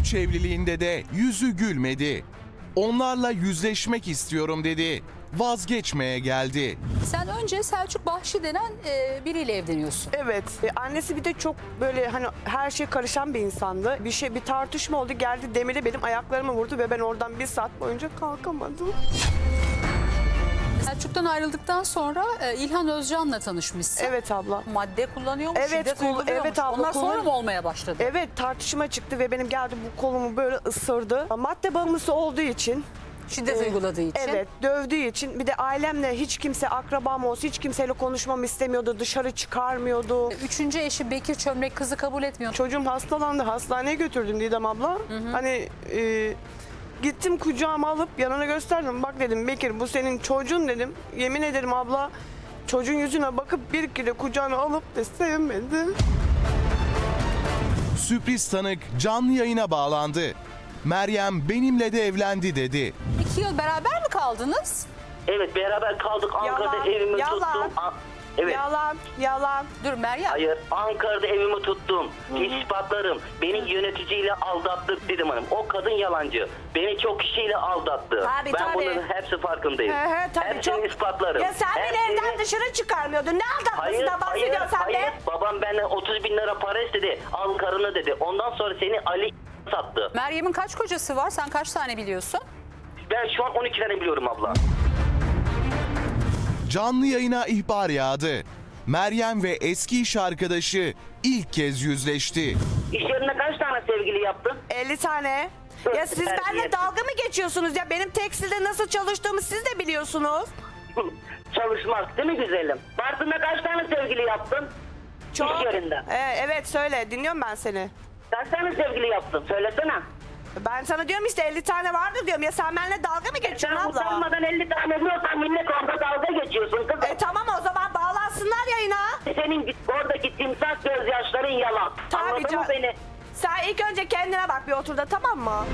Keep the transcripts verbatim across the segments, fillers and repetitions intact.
üç evliliğinde de yüzü gülmedi. Onlarla yüzleşmek istiyorum dedi. Vazgeçmeye geldi. Sen önce Selçuk Bahşi denen e, biriyle evleniyorsun. Evet. E, annesi bir de çok böyle hani her şey karışan bir insandı. Bir şey bir tartışma oldu, geldi demiri benim ayaklarıma vurdu ve ben oradan bir saat boyunca kalkamadım. Selçuk'tan ayrıldıktan sonra e, İlhan Özcan'la tanışmışsın. Evet abla. Madde kullanıyormuş, Evet, şiddet kul- uyguluyormuş. evet abla, Onlar sonra kullan- mı olmaya başladı? Evet, tartışma çıktı ve benim geldi bu kolumu böyle ısırdı. Madde bağımlısı olduğu için, Şiddet e, uyguladığı için. evet, dövdüğü için, bir de ailemle hiç kimse akrabam olsa hiç kimseyle konuşmamı istemiyordu, dışarı çıkarmıyordu. Üçüncü eşi Bekir Çömlek kızı kabul etmiyor. Çocuğum hastalandı, hastaneye götürdüm Didem abla. Hı hı. Hani e, gittim kucağıma alıp yanına gösterdim. Bak dedim Bekir, bu senin çocuğun dedim. Yemin ederim abla, çocuğun yüzüne bakıp bir kere kucağına alıp da sevmedim. Sürpriz tanık canlı yayına bağlandı. Meryem benimle de evlendi dedi. İki yıl beraber mi kaldınız? Evet, beraber kaldık. Ankara'da Yalan, evimi yalan. tuttum. A- evet. Yalan, yalan. Dur Meryem. Hayır, Ankara'da evimi tuttum. İspatlarım. Beni yöneticiyle aldattı dedim hanım. O kadın yalancı. Beni çok kişiyle aldattı. Tabii, ben tabii. bunların hepsi farkındayım. He he, tabii Hepsini çok. ispatlarım. Ya sen beni Hepsini- evden dışarı çıkarmıyordun. Ne Hayır, aldatmasından hayır, bahsediyorsun sen hayır. be? Babam benden otuz bin lira para istedi. Al karını dedi. Ondan sonra seni Ali sattı. Meryem'in kaç kocası var? Sen kaç tane biliyorsun? Ben şu an on iki tane biliyorum abla. Canlı yayına ihbar yağdı. Meryem ve eski iş arkadaşı ilk kez yüzleşti. İş yerinde kaç tane sevgili yaptın? elli tane. Ya siz benimle Terbiyesiz. dalga mı geçiyorsunuz ya? Benim tekstilde nasıl çalıştığımı siz de biliyorsunuz. Çalışmak değil mi güzelim? Bartın'da kaç tane sevgili yaptın? Çok. İş yerinde. Ee, evet söyle, dinliyorum ben seni. Kaç tane sevgili yaptın? Söylesene. Ben sana diyorum işte elli tane vardır diyorum. Ya sen benimle dalga mı Sen geçiyorsun abla? utanmadan elli tane diyorsan millet orada dalga geçiyorsun kızım. E tamam, o zaman bağlansınlar yayına. Senin git- oradaki timsah gözyaşların yalan. Tabii Anladın can- mı beni? Sen ilk önce kendine bak bir otur da, tamam mı?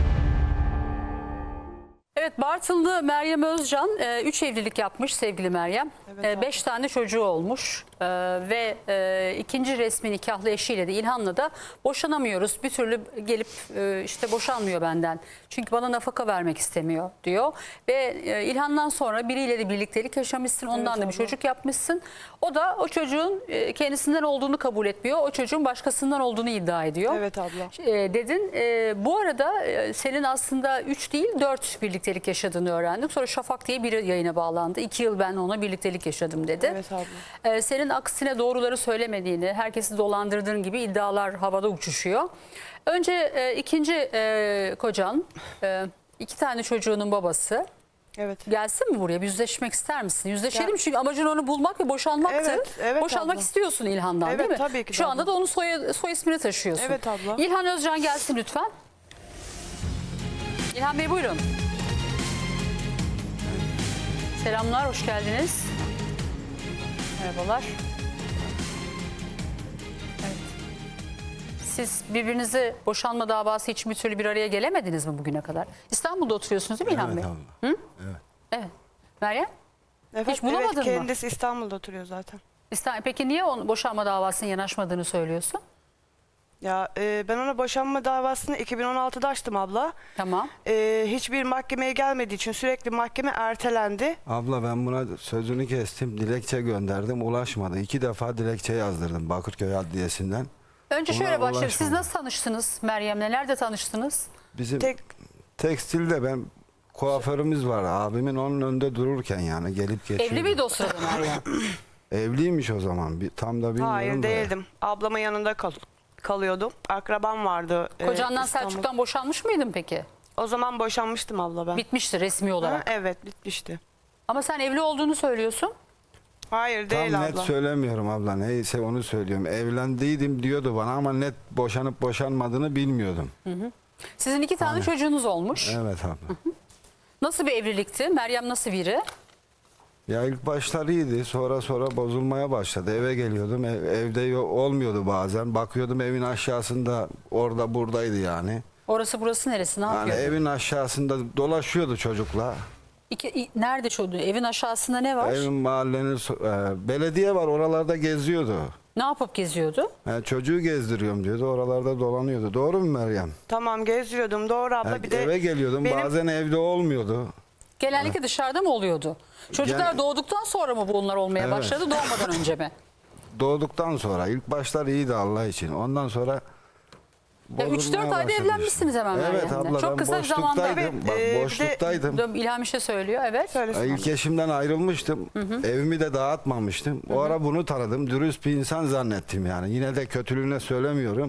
Evet, Bartınlı Meryem Özcan üç evlilik yapmış sevgili Meryem. Evet, beş tane çocuğu olmuş e, ve e, ikinci resmi nikahlı eşiyle de İlhan'la da boşanamıyoruz. Bir türlü gelip e, işte boşanmıyor benden. Çünkü bana nafaka vermek istemiyor diyor. Ve e, İlhan'dan sonra biriyle de birliktelik yaşamışsın. Ondan Evet, da bir abla. çocuk yapmışsın. O da o çocuğun e, kendisinden olduğunu kabul etmiyor. O çocuğun başkasından olduğunu iddia ediyor. Evet abla. E, dedin. E, bu arada e, senin aslında üç değil dört birliktelik yaşadığını öğrendik. Sonra Şafak diye biri yayına bağlandı. iki yıl ben ona birliktelik yaşadım dedi. Evet abla. E, senin aksine doğruları söylemediğini, herkesi dolandırdığın gibi iddialar havada uçuşuyor. Önce e, ikinci e, kocan, e, iki tane çocuğunun babası. Evet. Gelsin mi buraya? Bir yüzleşmek ister misin? Yüzleşelim Ya- çünkü amacın onu bulmak ve boşanmaktı. Evet, evet Boşanmak abla. istiyorsun İlhan'dan Evet, değil mi? tabii ki de Şu anda abla. da onun soy, soy ismini taşıyorsun. Evet abla. İlhan Özcan gelsin lütfen. İlhan Bey buyurun. Selamlar, hoş geldiniz. Merhabalar. Evet. Siz birbirinizi boşanma davası için bir türlü bir araya gelemediniz mi bugüne kadar? İstanbul'da oturuyorsunuz değil mi İlhan Evet Bey? abla. Hı? Evet. Evet. Meryem? Evet, Hiç bulamadın evet, mı? kendisi İstanbul'da oturuyor zaten. İstanbul. Peki niye onun boşanma davasının yanaşmadığını söylüyorsun? Ya e, ben ona boşanma davasını iki bin on altıda açtım abla. Tamam. E, hiçbir mahkemeye gelmediği için sürekli mahkeme ertelendi. Abla ben buna sözünü kestim. Dilekçe gönderdim. Ulaşmadı. İki defa dilekçe yazdırdım Bakırköy Adliyesi'nden. Önce Buna şöyle başlayalım. Siz ulaşmadı. nasıl tanıştınız Meryem'le? Nerede tanıştınız? Bizim Tek tekstilde ben kuaförümüz var. Abimin onun önünde dururken yani gelip geçiyordu. Evli miydi o sırada Meryem? Evliymiş o zaman. Bir, tam da bilmiyorum hayır da. değildim. Ablamın yanında kal kalıyordum. Akrabam vardı. e, Kocandan İstanbul. Selçuk'tan boşanmış mıydın peki? O zaman boşanmıştım abla ben. Bitmişti resmi Ha, olarak. evet bitmişti. Ama sen evli olduğunu söylüyorsun. Hayır Tam değil net abla. söylemiyorum abla. Neyse onu söylüyorum. Evlendiydim diyordu bana ama net boşanıp boşanmadığını bilmiyordum. Sizin iki tane Aynen. çocuğunuz olmuş. Evet abla. Nasıl bir evlilikti? Meryem nasıl biri? Ya ilk başlar iyiydi. Sonra sonra bozulmaya başladı. Eve geliyordum. Ev- evde yo- olmuyordu bazen. Bakıyordum evin aşağısında orada buradaydı yani. Orası burası neresi? Ne Yani yapıyor? evin aşağısında dolaşıyordu çocukla. İki, i- nerede çocuğu? Evin aşağısında ne var? Evin mahallenin so- e, belediye var oralarda geziyordu. Ne yapıp geziyordu? Yani çocuğu gezdiriyorum diyordu. Oralarda dolanıyordu. Doğru mu Meryem? Tamam gezdiriyordum doğru abla. Yani Bir de eve geliyordum. benim- Bazen evde olmuyordu. Genellikle dışarıda mı oluyordu? Çocuklar Yani- doğduktan sonra mı bunlar olmaya Evet. başladı, doğmadan önce mi? Doğduktan sonra. ilk başlar iyiydi Allah için. Ondan sonra Ya üç dört bozulmaya ayda başladı evlenmişsiniz işte. hemen Evet Meryem'le. abla Çok ben kısa bir zamanda. boşluktaydım. Evet, Bak e, bir de- boşluktaydım. Dur, İlham bir şey söylüyor, evet. Söylesin İlk abla. eşimden ayrılmıştım. Evimi de dağıtmamıştım. O ara bunu tanıdım. Dürüst bir insan zannettim yani. Yine de kötülüğüne söylemiyorum.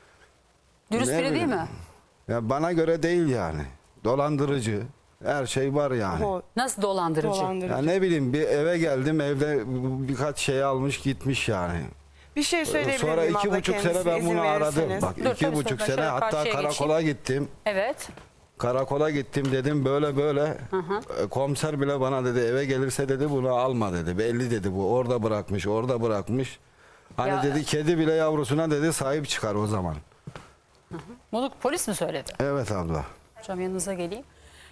Dürüst Ne biri değil bileyim. mi? Ya bana göre değil yani. Dolandırıcı. Her şey var yani. O Nasıl dolandırıcı? dolandırıcı. Ya ne bileyim bir eve geldim evde birkaç şey almış gitmiş yani. Bir şey söyleyebilir Sonra miyim iki abla buçuk kendisine sene ben izin bunu aradım. verirseniz? Bak Dur, iki tabii, buçuk tabii. sene Şöyle hatta karşıya karakola gittim. Evet. Karakola gittim dedim böyle böyle. E, Komiser bile bana dedi eve gelirse dedi bunu alma dedi. Belli dedi bu orada bırakmış orada bırakmış. Hani Ya- dedi kedi bile yavrusuna dedi sahip çıkar o zaman. Bunu polis mi söyledi? Evet abla. Hocam yanınıza geleyim.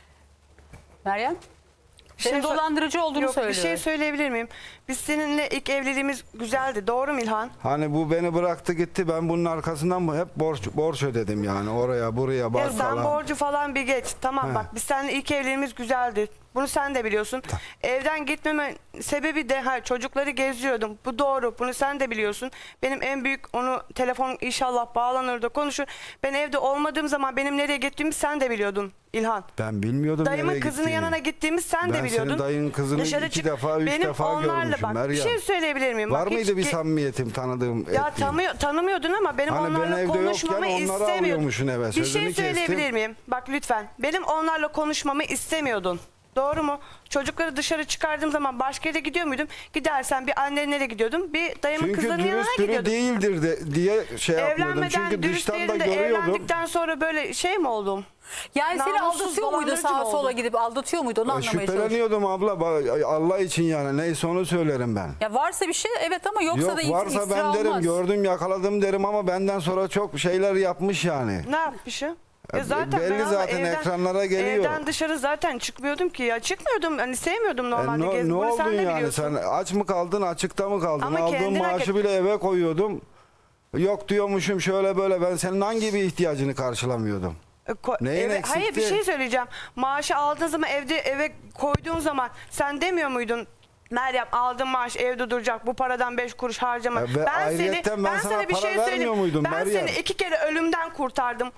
Meryem? Senin şey sö- dolandırıcı olduğunu Yok söylüyor. bir şey söyleyebilir miyim? Biz seninle ilk evliliğimiz güzeldi. Doğru mu İlhan? Hani bu beni bıraktı gitti ben bunun arkasından hep borç borç ödedim yani oraya buraya Ya bakkala. sen borcu falan bir geç. Tamam He. bak biz seninle ilk evliliğimiz güzeldi. Bunu sen de biliyorsun. Evden gitmeme sebebi de ha, çocukları geziyordum. Bu doğru. Bunu sen de biliyorsun. Benim en büyük onu telefon inşallah bağlanır da konuşur. Ben evde olmadığım zaman benim nereye gittiğimi sen de biliyordun İlhan. Ben bilmiyordum Dayımın nereye kızının gittiğini. yanına gittiğimiz sen de Ben biliyordun. senin dayının kızını Dışarı iki çık- defa, üç Benim defa onlarla görmüşüm bak, Meryem. Bir şey söyleyebilir miyim? Var Bak, mıydı hiç bir ge- samimiyetim tanıdığım Ya ettiğin? tanımıyor, tanımıyordun ama benim Hani ben onlarla evde konuşmamı yokken onları istemiyordun. alıyormuşsun eve, Bir sözünü şey söyleyebilir kestim. miyim? Bak lütfen. Benim onlarla konuşmamı istemiyordun. Doğru mu? Çocukları dışarı çıkardığım zaman başka yere gidiyor muydum? Gidersen bir annenin nereye gidiyordum? Bir dayımın Çünkü kızlarının yanına dürüst biri gidiyordum. değildir de, diye şey yapıyordum. Evlenmeden Çünkü dürüst dıştan da değilim de görüyordum. evlendikten sonra böyle şey mi oldum? Yani seni Namussuz aldatıyor muydu, dolandırıcı sağa mı sola oldu? gidip aldatıyor muydu, onu E, anlamaya çalışıyorum. Şüpheleniyordum abla. Ba- Allah için yani. Neyse onu söylerim ben. Ya varsa bir şey evet ama yoksa Yok da varsa iftira ben derim olmaz. gördüm yakaladım derim ama benden sonra çok şeyler yapmış yani. Ne yapmışım? Ya Ya zaten belli ben ama zaten, ekranlara geliyor. Evden dışarı zaten çıkmıyordum ki ya. Çıkmıyordum. Hani sevmiyordum E, normalde ne, gezmeyi. ne Bunu oldun sen de yani biliyorsun. sen aç mı kaldın açıkta mı kaldın Ama aldığın kendine maaşı hareket- bile eve koyuyordum. Yok diyormuşum şöyle böyle ben senin hangi bir ihtiyacını karşılamıyordum. E, ko- Neyin eve- hayır bir eksikti? şey söyleyeceğim. Maaşı aldığın zaman evde eve koyduğun zaman sen demiyor muydun? Meryem aldığın maaş evde duracak. Bu paradan beş kuruş harcama. Ya ve ayrıyetten ben sana para vermiyor muydum Ben Meryem? seni iki kere ölümden kurtardım.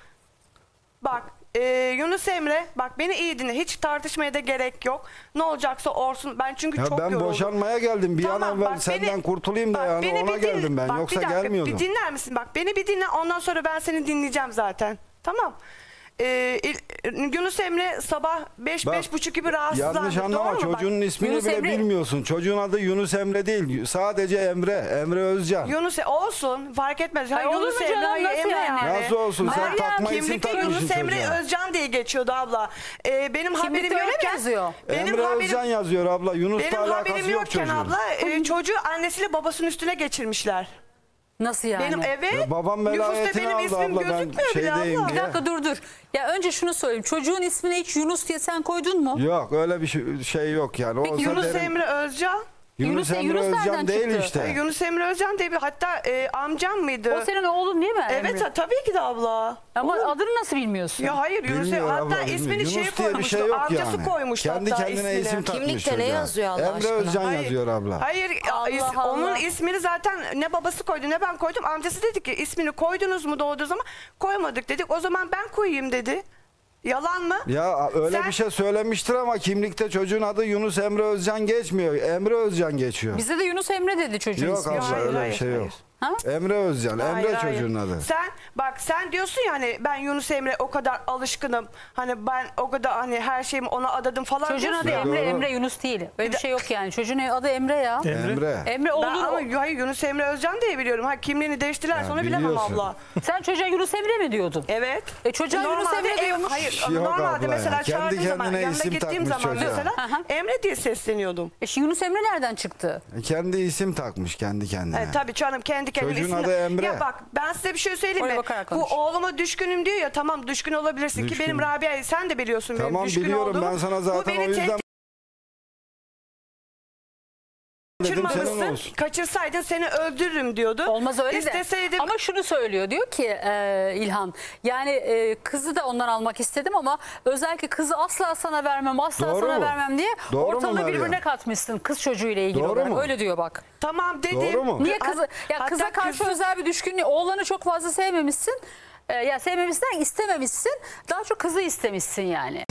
Bak e, Yunus Emre bak beni iyi dinle. Hiç tartışmaya da gerek yok. Ne olacaksa olsun. Ben çünkü Ya çok ben yoruldum. boşanmaya geldim. Bir Tamam, an evvel bak senden beni- kurtulayım da bak yani beni ona bir dinle- geldim ben. bak bir Yoksa dakika, gelmiyordum. Bir dinler misin? Bak beni bir dinle ondan sonra ben seni dinleyeceğim zaten. Tamam. Ee, İl- Yunus Emre sabah beş Bak, beş buçuk gibi rahatsızlandı. Yanlış anlama Doğru mu? Bak, çocuğun ismini Yunus bile Emre- bilmiyorsun. Çocuğun adı Yunus Emre değil. Sadece Emre. Emre Özcan. Yunus olsun fark etmez. Ay, Hayır, olur Yunus mu Emre, canım, hayır, nasıl Emre yani? yani. Nasıl olsun sen Meryem, takma isim kimlikte takmışsın Yunus Emre çocuğa. Özcan diye geçiyordu abla. Ee, benim haberim Kimlikte öyle mi yokken. yazıyor? Benim Emre haberim, Özcan yazıyor abla. Yunus'la benim alakası haberim yok yokken çocuğun. abla e, çocuğu annesiyle babasının üstüne geçirmişler. Nasıl yani? Benim evet. Ya babam nüfusta velayetini benim aldı ismim abla, ben gözükmüyor bile şeydeyim abla. Bir diye. dakika dur dur. Ya önce şunu söyleyeyim. Çocuğun ismini hiç Yunus diye sen koydun mu? Yok öyle bir şey, şey yok yani. Peki Olsa Yunus derim, Emre Özcan. Yunus Yunus- Emre Yunus nereden Özcan değil çıktı? işte. E, Yunus Emre Özcan diye bir hatta e, amcam mıydı? O senin oğlun değil mi? Evet Emre? tabii ki de abla. Ama Olur. adını nasıl bilmiyorsun? Ya hayır Yunus Bilmiyor hatta abla, bilmiyor. ismini Yunus şey diye bir koymuştu. şey yok amcası yani. koymuştu Kendi hatta kendine ismini. isim takmış Kimlikte ne çocuğa. yazıyor Allah Emre aşkına? Özcan Hayır. yazıyor abla. Hayır Allah is- Allah. onun ismini zaten ne babası koydu ne ben koydum. Amcası dedi ki ismini koydunuz mu doğduğu zaman? Koymadık dedik. O zaman ben koyayım dedi. Yalan mı? Ya öyle Sen- bir şey söylemiştir ama kimlikte çocuğun adı Yunus Emre Özcan geçmiyor. Emre Özcan geçiyor. Bize de Yunus Emre dedi çocuğun Yok ismi. abla Hayır, öyle hayır, bir şey yok. hayır. Ha? Emre Özcan, Emre Hayır, hayır. çocuğun adı. Sen bak sen diyorsun ya hani ben Yunus Emre o kadar alışkınım. Hani ben o kadar hani her şeyimi ona adadım falan Çocuğun diyorsun adı ya. Doğru. Emre, Emre Yunus değil. Öyle bir şey yok yani. Çocuğun adı Emre ya. Emre. Emre Ben oldu. ama hayır Yunus Emre Özcan diye biliyorum. Ha kimliğini değiştirirler Ya sonra bilemem biliyorsun. abla. Sen çocuğa Yunus Emre mi diyordun? Evet. E çocuğa Yunus Normalde Emre ev- diyormuş. Hayır Yok normalde abla mesela ya. Kendi çağırdığım zaman kendine yanına isim gittiğim takmış zaman çocuğa. mesela Aha. Emre diye sesleniyordum. E şimdi Yunus Emre nereden çıktı? Kendi isim takmış kendi kendine. Evet, tabii canım kendi kendine Çocuğun isimle- adı Emre. Ya bak ben size bir şey söyleyeyim Oraya mi? bakarak Bu konuş. oğluma düşkünüm diyor ya tamam düşkün olabilirsin ki Düşkün. benim Rabia sen de biliyorsun benim Tamam düşkün biliyorum olduğumu. ben sana Bu zaten beni o yüzden tehdit Dedim, senin kaçırmamışsın. olsun. Kaçırsaydın seni öldürürüm diyordu. Olmaz öyle İsteseydim de. Ama şunu söylüyor, diyor ki e, İlhan, yani e, kızı da ondan almak istedim ama özellikle kızı asla sana vermem, asla Doğru sana mu? vermem diye Doğru mu ortalığı Meryem? birbirine katmışsın kız çocuğuyla ilgili Doğru olarak. mu? Öyle diyor bak. tamam dedim. Doğru mu? Niye kızı, ya Hatta kıza karşı kızı- özel bir düşkünlüğü, oğlanı çok fazla sevmemişsin. E, ya sevmemişsin, istememişsin. Daha çok kızı istemişsin yani.